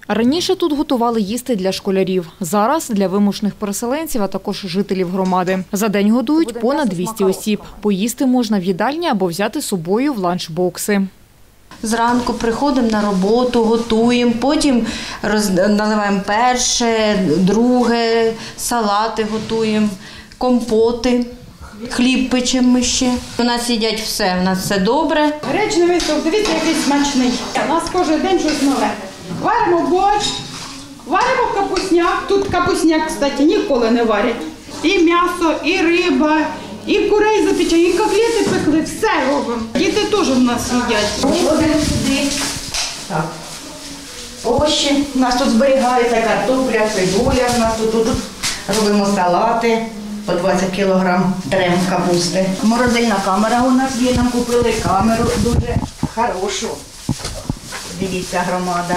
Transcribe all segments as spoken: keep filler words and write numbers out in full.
Раніше тут готували їсти для школярів. Зараз – для вимушених переселенців, а також жителів громади. За день годують понад двісті осіб. Поїсти можна в їдальні або взяти з собою в ланчбокси. Зранку приходимо на роботу, готуємо, потім роз... наливаємо перше, друге, салати готуємо, компоти, хліб печемо ми ще. У нас їдять все, у нас все добре. Гречневий суп, дивіться, який смачний. У нас кожен день щось нове. Варимо борщ, варимо капусняк. Тут капусняк, кстати, ніколи не варять. І м'ясо, і риба, і курей запечені, і котлети пекли, все робимо. Діти теж в нас їдять. Ходимо сюди. Так. Овочі у нас тут зберігаються, картопля, цибуля, у нас тут, тут робимо салати, по двадцять кілограм трем капусти. Морозильна камера у нас є, нам купили камеру дуже хорошу. Дивіться, громада.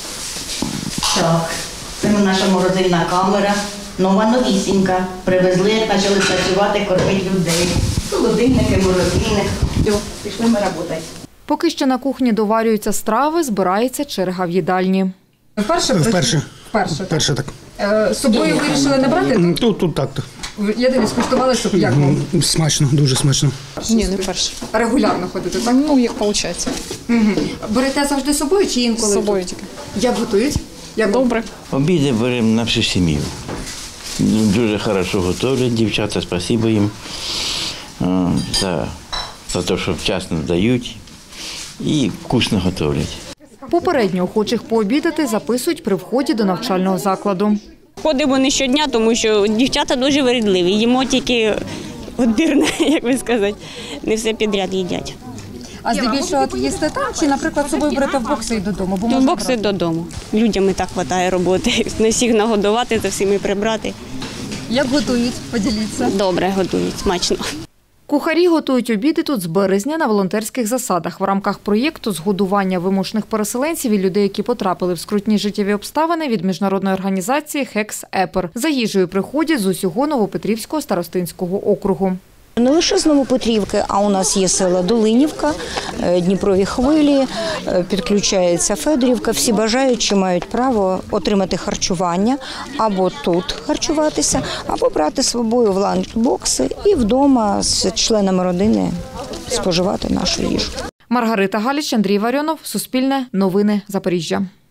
Так, це наша морозильна камера, нова новісінька. Привезли, почали працювати, кормити людей. Холодильники, морозильник. Все, пішли ми працювати. Поки що на кухні доварюються страви, збирається черга в їдальні. Вперше? Вперше. Вперше. Вперше так. Е, з собою вирішили не брати? Тут, тут так. Я дивлюсь, скуштували, щоб як вам? Смачно, дуже смачно. Ні, не перше. Регулярно ходите, так? Ну, як виходить. Угу. Берете завжди з собою чи інколи? З собою тільки. Як готують? Як Добре. Обіди беремо на всю сім'ю. Дуже хорошо готують дівчата, спасибо їм о, за, за те, що вчасно дають і вкусно готують. Попередньо охочих пообідати записують при вході до навчального закладу. Ходимо не щодня, тому що дівчата дуже вирідливі. Їмо тільки відбірне, як би сказати, не все підряд їдять. А здебільшого от їсти там чи, наприклад, з собою берете в бокси і додому? Бо В бокси додому. Людям і так вистачає роботи. Не всіх нагодувати, за всіми прибрати. Як готують? Поділіться. Добре готують, смачно. Кухарі готують обіди тут з березня на волонтерських засадах в рамках проєкту з годування вимушених переселенців і людей, які потрапили в скрутні життєві обставини від міжнародної організації «Хекс-Епер». За їжею приходять з усього Новопетрівського старостинського округу. Не лише з Новопетрівки, а у нас є села Долинівка, Дніпрові Хвилі, підключається Федорівка. Всі бажаючі мають право отримати харчування або тут харчуватися, або брати з собою в ланчбокси і вдома з членами родини споживати нашу їжу. Маргарита Галіч, Андрій Варіонов, Суспільне, Новини Запоріжжя.